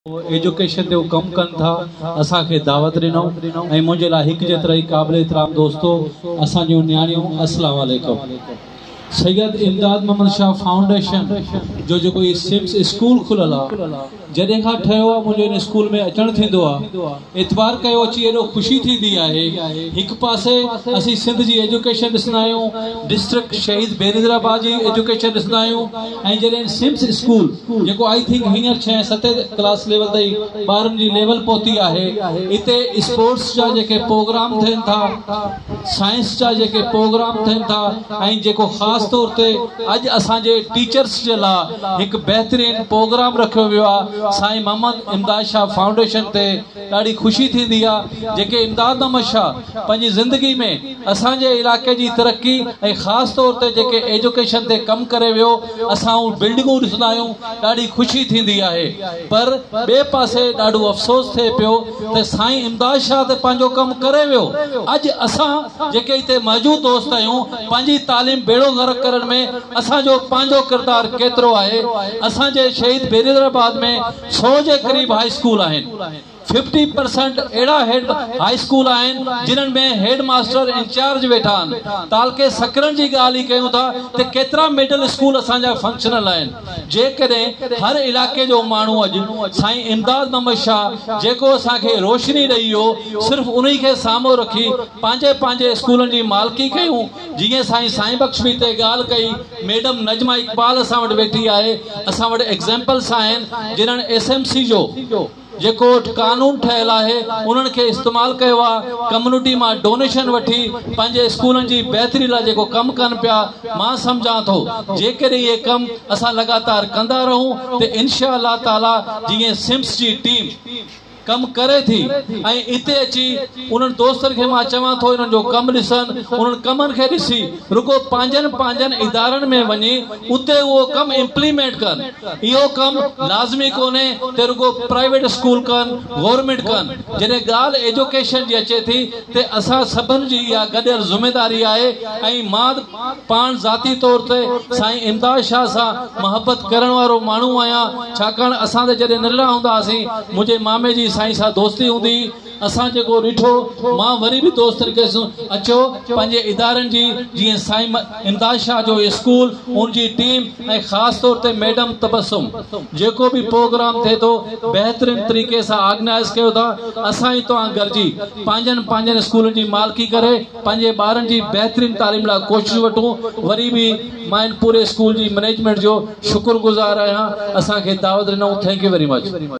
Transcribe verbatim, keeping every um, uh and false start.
Education ते कम कन था असा के दावत दिनो ऐं मुझे ला हिक जेतरा ही काबिल एहतराम दोस्तों असा जो न्याणियों अस्सलाम वालेकुम। सैयद इमदाद मोहम्मद शाह फाउंडेशन जो जो कोई सिम्स स्कूल खुलल आ जॾहिं खां ठहियो आहे मुंहिंजो इन स्कूल में अचणु थींदो आहे इतबार कयो अची एॾो ख़ुशी थींदी आहे। हिकु पासे असीं सिंध जी एजुकेशन ॾिसंदा आहियूं, डिस्ट्रिक्ट शहीद बेरिंद्राबाद जी एजुकेशन ॾिसंदा आहियूं ऐं जॾहिं सिम्स स्कूल जेको आई थिंक हींअर छहें सतें क्लास लेवल ताईं ॿारनि जी लेवल पहुती आहे, हिते स्पोर्ट्स जा जेके प्रोग्राम थियनि था, साइंस जा जेके प्रोग्राम थियनि था ऐं जेको ख़ासि तौर ते अॼु असांजे टीचर्स जे लाइ हिकु बहितरीनु प्रोग्राम रखियो वियो आहे साईं मोहम्मद इमदाद शाह फाउंडेशन ते ॾाढी ख़ुशी थींदी आहे। जेके इमदाद मोहम्मद शाह पंहिंजी ज़िंदगी में असांजे इलाइक़े जी तरक़ी ऐं ख़ासि तौर ते जेके एजुकेशन ते कमु करे वियो असां उहे बिल्डिंगूं ॾिसंदा आहियूं ॾाढी ख़ुशी थींदी आहे। पर ॿिए पासे ॾाढो अफ़सोस थिए पियो त साईं इमदाद शाह ते पंहिंजो कमु करे वियो, अॼु असां जेके हिते मौजूदु दोस्त आहियूं पंहिंजी तालीम बेड़ो ग़र्क करण में असांजो पंहिंजो किरदारु केतिरो आहे। असांजे शहीद बेरिंद्राबाद में सौ जे क़रीब हाई स्कूल आहिनि, फिफ्टी परसेंट अहिड़ा हेड हाई स्कूल आहिनि जिन्हनि में हेड मास्टर इंचार्ज वेठा आहिनि। तालके सकरनि जी ॻाल्हि ई कयूं था त केतिरा मिडल स्कूल असांजा फंक्शनल आहिनि। जेकॾहिं हर इलाइक़े जो माण्हू अॼु साईं इमदाद मोहम्मद शाह जेको असांखे रोशनी ॾेई वियो सिर्फ़ु उन्ही खे साम्हूं रखी पंहिंजे पंहिंजे स्कूलनि जी मालिकी कयूं। जीअं साईं साईं बख़्श बि हिते ॻाल्हि कई, मैडम नजमा इकबाल असां वटि वेठी आहे, असां वटि एग्ज़ाम्पल्स आहिनि जिन्हनि एस एम सी जो जेको कानून ठहियलु आहे उन्हनि खे इस्तेमालु कयो आहे, कम्युनिटी मां डोनेशन वठी पंहिंजे स्कूलनि जी बहितरी लाइ जेको कमु कनि पिया। मां सम्झां थो जेकॾहिं इहे कमु असां लगातार कंदा रहूं त इनशा अल्लाह ताला जीअं सिम्स जी टीम कमु करे थी ऐं हिते अची उन्हनि दोस्तनि खे मां चवां थो इन्हनि जो कमु ॾिसनि, उन्हनि कमनि खे ॾिसी रुगो पंहिंजनि पंहिंजनि इदारनि में वञी उते उहो कमु इम्प्लीमेंट कनि। इहो कमु लाज़मी कोन्हे त रुगो प्राइवेट स्कूल कनि, गवर्नमेंट कनि। जॾहिं ॻाल्हि एजुकेशन जी अचे थी त असां सभिनि जी इहा गॾियल ज़िमेदारी आहे ऐं मां पाण ज़ाती तौर ते साईं इमदाद शाह सां मोहबत करण वारो माण्हू आहियां, छाकाणि असां त जॾहिं नंढड़ा हूंदा हुआसीं मुंहिंजे मामे जी साईं सां दोस्ती हूंदी, असां जेको ॾिठो मां वरी बि दोस्तनि खे अचो पंहिंजे इदारनि जी जीअं साईं इमदाद शाह जो स्कूल उनजी टीम ऐं ख़ासि तौर ते मैडम तबसुम जेको बि प्रोग्राम थिए थो बहितरीन तरीक़े सां ऑर्गेनाइज़ कयो था। असां ई तव्हां गॾिजी पंहिंजनि पंहिंजनि स्कूलनि जी मालिकी करे पंहिंजे ॿारनि जी बहितरीन तालीम लाइ कोशिशि वठूं। वरी बि मां इन पूरे स्कूल जी मैनेजमेंट जो शुक्रगुज़ार आहियां, असांखे दावत ॾिनऊं। Thank you very much.